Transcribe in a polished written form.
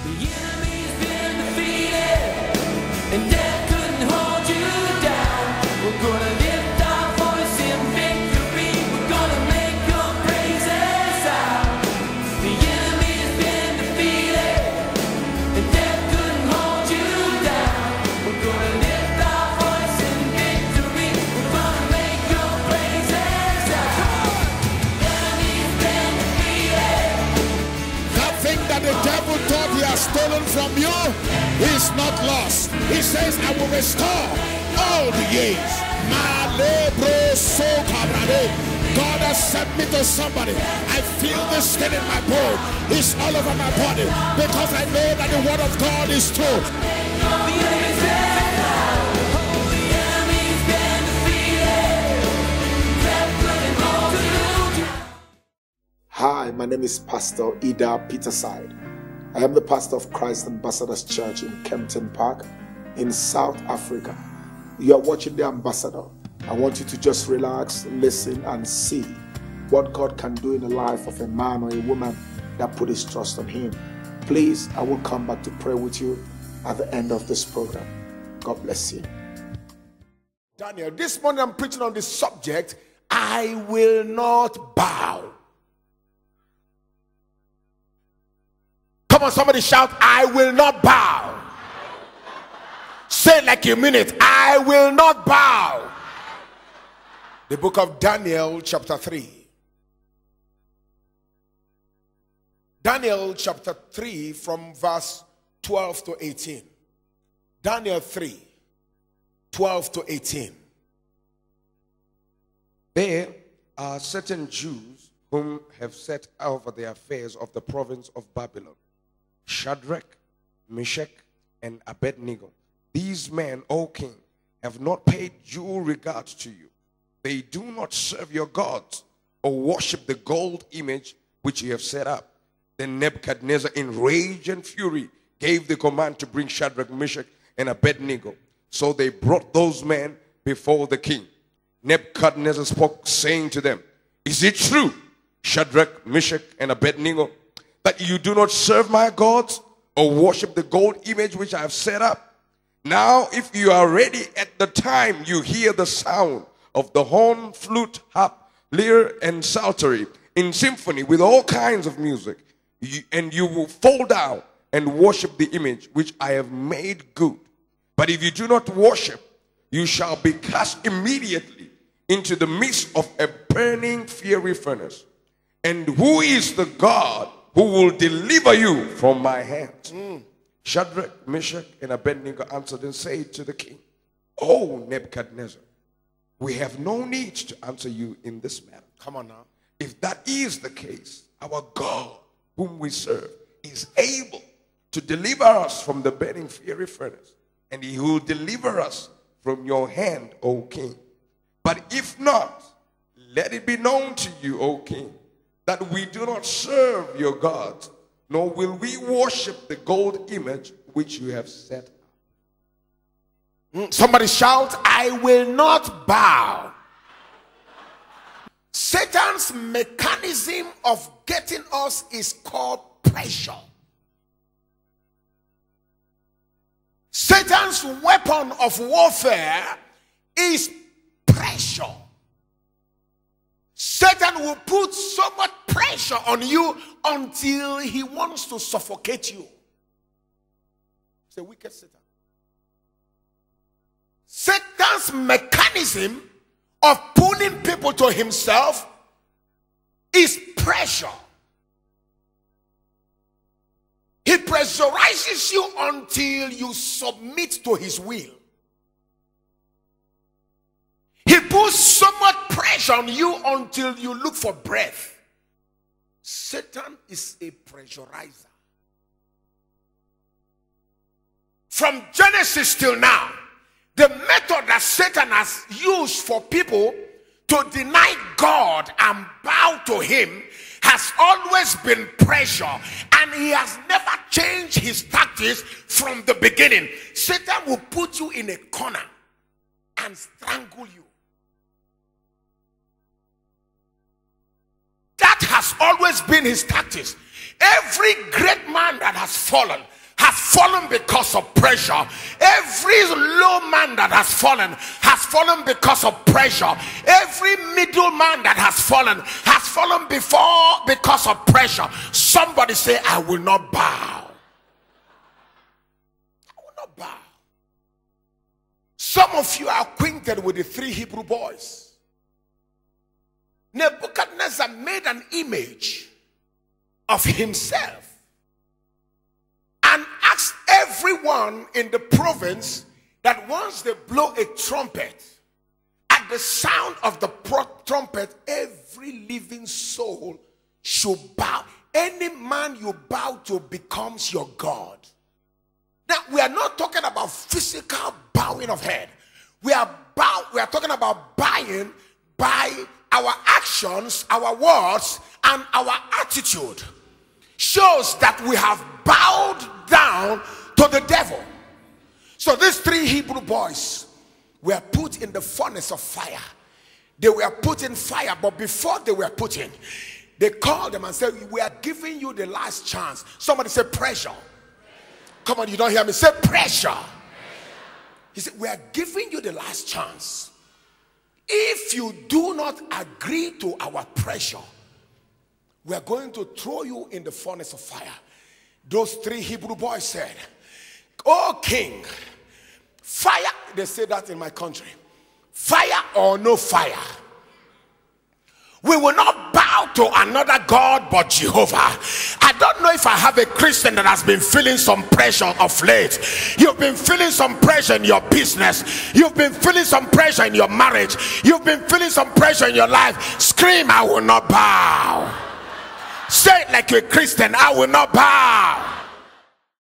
The enemy's been defeated, and death couldn't hold you down. We're gonna lift our voice in victory. We're gonna make your praises out. The enemy's been defeated, and death couldn't hold you down. We're gonna lift our voice in victory. We're gonna make your praises out. The enemy's been defeated. That thing that the devil thought he has stolen from you is not lost. He says, I will restore all the years. God has sent me to somebody. I feel this thing in my bone. It's all over my body because I know that the word of God is true. The enemy's been the enemy's been defeated. Death couldn't hold you. Hi, my name is Pastor Idah Peterside. I am the pastor of Christ Ambassadors Church in Kempton Park in South Africa. You are watching The Ambassador. I want you to just relax, listen, and see what God can do in the life of a man or a woman that put his trust on him. Please, I will come back to pray with you at the end of this program. God bless you. Daniel, this morning I'm preaching on this subject, I will not bow. Come on, somebody shout, I will not bow. Say it like you mean it. I will not bow. The book of Daniel chapter 3. Daniel chapter 3 from verse 12 to 18. Daniel 3, 12 to 18. There are certain Jews whom have set over the affairs of the province of Babylon, Shadrach, Meshach, and Abednego. These men, O king, have not paid due regard to you. They do not serve your gods or worship the gold image which you have set up. Then Nebuchadnezzar, in rage and fury, gave the command to bring Shadrach, Meshach, and Abednego. So they brought those men before the king. Nebuchadnezzar spoke, saying to them, Is it true, Shadrach, Meshach, and Abednego, that you do not serve my gods or worship the gold image which I have set up? Now, if you are ready at the time you hear the sound of the horn, flute, harp, lyre, and psaltery in symphony with all kinds of music, and you will fall down and worship the image which I have made good. But if you do not worship, you shall be cast immediately into the midst of a burning fiery furnace. And who is the God who will deliver you from my hands? Shadrach, Meshach, and Abednego answered and said to the king, O Nebuchadnezzar, we have no need to answer you in this matter. Come on now. If that is the case, our God, whom we serve, is able to deliver us from the burning fiery furnace, and he will deliver us from your hand, O king. But if not, let it be known to you, O king, that we do not serve your gods, nor will we worship the gold image which you have set up. Somebody shout, I will not bow. Satan's mechanism of getting us is called pressure. Satan's weapon of warfare is pressure. Satan will put so much pressure on you until he wants to suffocate you. It's a wicked Satan. Satan's mechanism of pulling people to himself is pressure. He pressurizes you until you submit to his will. He puts so much pressure on you until you look for breath. Satan is a pressurizer. From Genesis till now, the method that Satan has used for people to deny God and bow to him has always been pressure, and he has never changed his tactics from the beginning. Satan will put you in a corner and strangle you. That has always been his tactics. Every great man that has fallen because of pressure. Every low man that has fallen because of pressure. Every middle man that has fallen before because of pressure. Somebody say, I will not bow. I will not bow. Some of you are acquainted with the 3 Hebrew boys. Nebuchadnezzar made an image of himself and asked everyone in the province that once they blow a trumpet, at the sound of the trumpet, every living soul should bow. Any man you bow to becomes your God. Now, we are not talking about physical bowing of head. We are talking about bowing by our actions, our words, and our attitude. Shows that we have bowed down to the devil. So these 3 Hebrew boys were put in the furnace of fire. They were put in fire, but before they were put in, they called them and said, we are giving you the last chance. Somebody say pressure. Come on, you don't hear me. Say pressure. He said, we are giving you the last chance. If you do not agree to our pressure, we are going to throw you in the furnace of fire. Those 3 Hebrew boys said, oh king, fire. They say that in my country. Fire or no fire, we will not bow to another God but Jehovah. I don't know if I have a Christian that has been feeling some pressure of late. You've been feeling some pressure in your business. You've been feeling some pressure in your marriage. You've been feeling some pressure in your life. Scream, I will not bow. Say it like a Christian, I will not bow.